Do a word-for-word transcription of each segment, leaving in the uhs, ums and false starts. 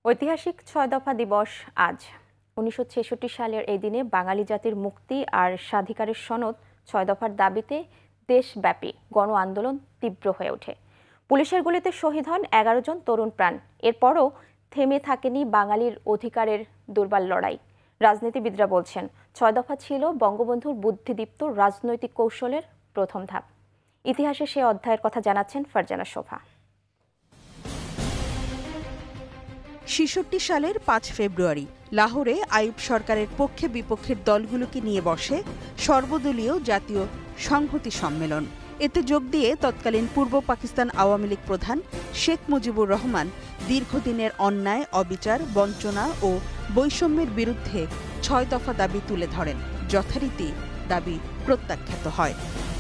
ঐতিহাসিক ছয় দফা দিবস আজ। উনিশশো ছেষট্টি সালের এই দিনে বাঙালি জাতির মুক্তি আর স্বাধিকারের সনদ ছয় দফার দাবিতে দেশব্যাপী গণ আন্দোলন তীব্র হয়ে ওঠে। পুলিশের গুলিতে শহীদ হন এগারো জন তরুণ প্রাণ। এরপরও থেমে থাকেনি বাঙালির অধিকারের দুর্বার লড়াই। রাজনীতিবিদরা বলছেন, ছয় দফা ছিল বঙ্গবন্ধুর বুদ্ধিদীপ্ত রাজনৈতিক কৌশলের প্রথম ধাপ। ইতিহাসে সে অধ্যায়ের কথা জানাচ্ছেন ফারজানা শোভা। ছেষট্টি সালের পাঁচ ফেব্রুয়ারি লাহোরে আইয়ুব সরকারের পক্ষে বিপক্ষের দলগুলোকে নিয়ে বসে সর্বদলীয় জাতীয় সংহতি সম্মেলন। এতে যোগ দিয়ে তৎকালীন পূর্ব পাকিস্তান আওয়ামী লীগ প্রধান শেখ মুজিবুর রহমান দীর্ঘদিনের অন্যায়, অবিচার, বঞ্চনা ও বৈষম্যের বিরুদ্ধে ছয় দফা দাবি তুলে ধরেন। যথারীতি দাবি প্রত্যাখ্যাত হয়।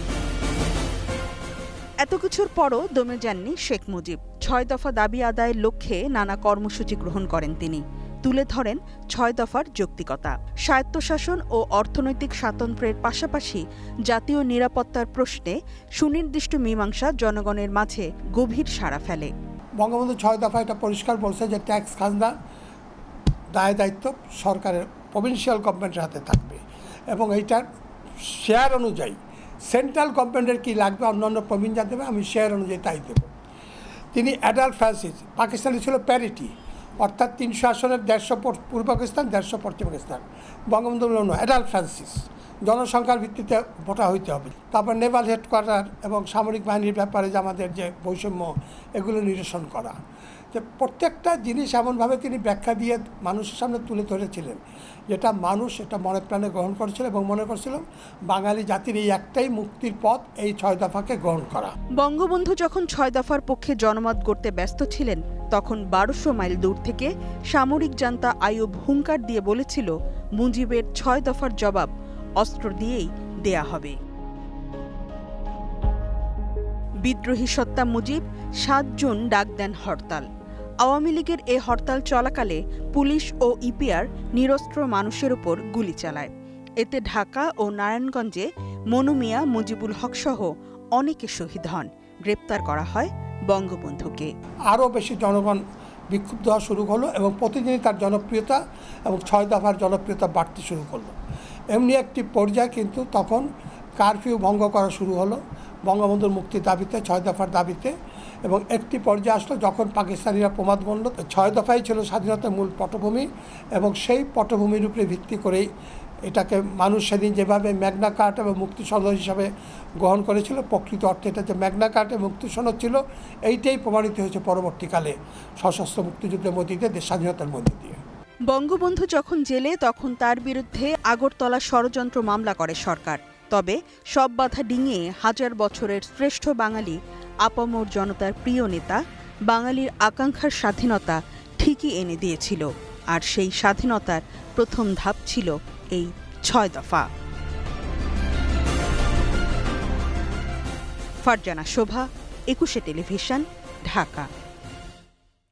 এত কিছুর পরও দমে যাননি শেখ মুজিব। ছয় দফা দাবি আদায়ের লক্ষ্যে নানা কর্মসূচি গ্রহণ করেন তিনি। তুলে ধরেন ছয় দফার যৌক্তিকতা, স্বায়ত্তশাসন ও অর্থনৈতিক স্বাতন্ত্র্যের পাশাপাশি জাতীয় নিরাপত্তার প্রশ্নে সুনির্দিষ্ট মীমাংসা জনগণের মাঝে গভীর সাড়া ফেলে। বঙ্গবন্ধু ছয় দফা এটা পরিষ্কার বলছে যে ট্যাক্স খাজনা দায় দায়িত্ব সরকারের প্রভিন্সিয়াল গভর্নমেন্টের হাতে থাকবে এবং এইটার শেয়ার অনুযায়ী সেন্ট্রাল গভর্নমেন্টের কী লাগবে অন্যান্য প্রবীণ যা দেবে আমি শেয়ার অনুযায়ী তাই দেব। তিনি অ্যাডাল্ট ফ্রান্সিস, পাকিস্তানে ছিল প্যারিটি, অর্থাৎ তিনশো আসনের দেড়শো পূর্ব পাকিস্তান, দেড়শো পশ্চিম পাকিস্তান। বঙ্গবন্ধু অন্য অ্যাডাল্ট ফ্রান্সিস, জনসংখ্যার ভিত্তিতে ভোটা হইতে হবে। তারপর নেভাল হেডকোয়ার্টার এবং সামরিক বাহিনীর ব্যাপারে যে আমাদের যে বৈষম্য, এগুলো নিরসন করা। যে প্রত্যেকটা জিনিস এমনভাবে তিনি ব্যাখ্যা দিয়ে মানুষের সামনে তুলে ধরেছিলেন যেটা মানুষ এটা মনে প্রাণে গ্রহণ করেছিল এবং মনে করছিল বাঙালি জাতির এই একটাই মুক্তির পথ, এই ছয় দফাকে গ্রহণ করা। বঙ্গবন্ধু যখন ছয় দফার পক্ষে জনমত গড়তে ব্যস্ত ছিলেন, তখন বারোশো মাইল দূর থেকে সামরিক জান্তা আইয়ুব হুঙ্কার দিয়ে বলেছিল, মুজিবের ছয় দফার জবাব অস্ত্র দিয়েই দেয়া হবে। বিদ্রোহী সত্তা মুজিব সাত জুন ডাক দেন হরতাল। আওয়ামী লীগের এ হরতাল চলাকালে পুলিশ ও ইপিআর নিরস্ত্র মানুষের উপর গুলি চালায়। এতে ঢাকা ও নারায়ণগঞ্জে মনু মিয়া, মুজিবুল হক সহ অনেকে শহীদ হন। গ্রেপ্তার করা হয় বঙ্গবন্ধুকে। আরও বেশি জনগণ বিক্ষুব্ধ হওয়া শুরু হলো এবং প্রতিদিনই তার জনপ্রিয়তা এবং ছয় দফার জনপ্রিয়তা বাড়তে শুরু করলো। এমনি একটি পর্যায়ে কিন্তু তখন কারফিউ ভঙ্গ করা শুরু হলো বঙ্গবন্ধুর মুক্তির দাবিতে, ছয় দফার দাবিতে। এবং একটি পর্যায়ে আসলো যখন পাকিস্তানিরা প্রমাদ গণল ছয় দফাই ছিল স্বাধীনতার মূল পটভূমি এবং সেই পটভূমির উপরে ভিত্তি করেই এটাকে মানুষ সেদিন যেভাবে ম্যাগনা কার্টা এবং মুক্তি সনদ হিসাবে গ্রহণ করেছিল, প্রকৃত অর্থে এটা যে ম্যাগনা কার্টা মুক্তি সনদ ছিল, এইটাই প্রমাণিত হয়েছে পরবর্তীকালে সশস্ত্র মুক্তিযুদ্ধের মধ্যে দিয়ে, দেশ স্বাধীনতার মধ্যে দিয়ে। বঙ্গবন্ধু যখন জেলে, তখন তার বিরুদ্ধে আগরতলা ষড়যন্ত্র মামলা করে সরকার। তবে সব বাধা ডিঙিয়ে হাজার বছরের শ্রেষ্ঠ বাঙালি, আপামর জনতার প্রিয় নেতা, বাঙালির আকাঙ্ক্ষার স্বাধীনতা ঠিকই এনে দিয়েছিল। আর সেই স্বাধীনতার প্রথম ধাপ ছিল এই ছয় দফা। ফারজানা শোভা, একুশে টেলিভিশন, ঢাকা।